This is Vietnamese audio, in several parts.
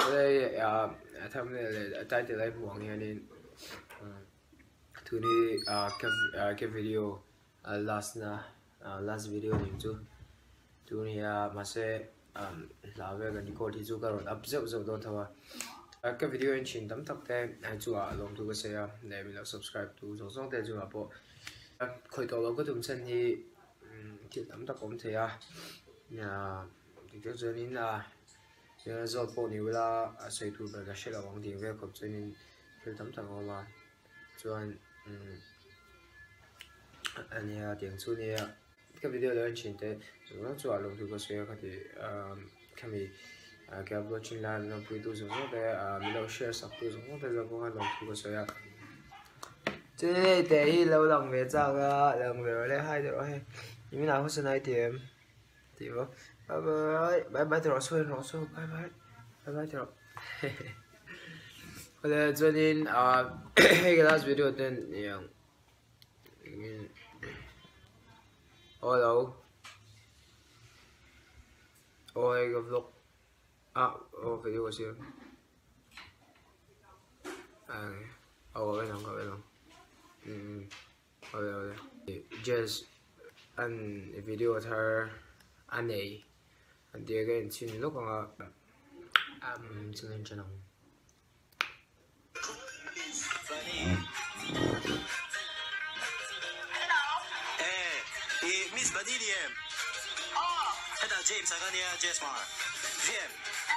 đây tham này tại từ đây muộn nghe nên thứ này cái video last video này chú thứ này mà sẽ làm về cái code thì chú có rồi up dấu đó thôi cái video anh xin tấm tập thế anh chú lòng thu cái xe để mình subscribe tu giống giống thế chú bộ khởi đầu cái tụm chân thì tấm tập cũng thế nhà thì cái cho nên là do bộ nhiều là xây tu về cái sẽ là vấn đề về cấp cho nên cái tấm tập mà cho anh tiếng chú này cái video đó anh xin thế rồi chú lòng thu cái xe thì cái mình cái upload trên là nó bị tu giống như thế mình đâu share sắp tu giống như thế rồi cũng lòng thu cái xe thế thì lâu lòng về sao lòng về đây hai rồi nhưng nào hôm nay thì bye bye rồi bye bye rồi bây cho nên cái last video tên yang hello cái vlog video của siêu cái nào just an video thar anei and the again sin lúc mà xin lên channel Miss Vanillium 해다 제임스 아가니아 제스마 VM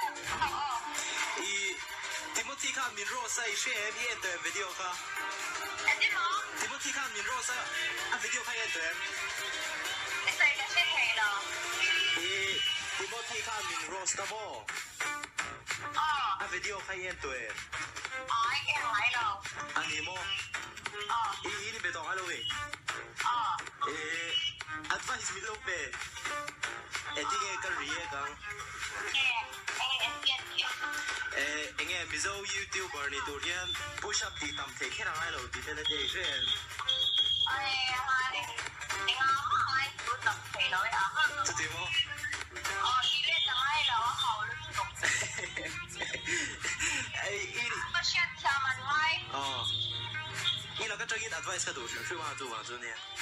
이 티모티 카 민로사 이 쉐에 비엔데 비디오 카 Timothy Khan min Rosa video khai anh tụi em cái này cái xe hay đó Timothy Khan min Rosa mo video khai anh tụi em ai cái hàng này đâu anh em mo đi về tàu alo về advice mi lâu về đi nghe cái gì cái anh em bây giờ YouTuber này tụi em push up thì tầm thế cái nào ai đâu thì phải là thế chứ anh tôi tập thể nói à thật thế không đi lên tầng hai là hậu luôn tục có xe chạm anh ngay ý là cái cho ít advice cái đồ chuyện mà chú mà chú nè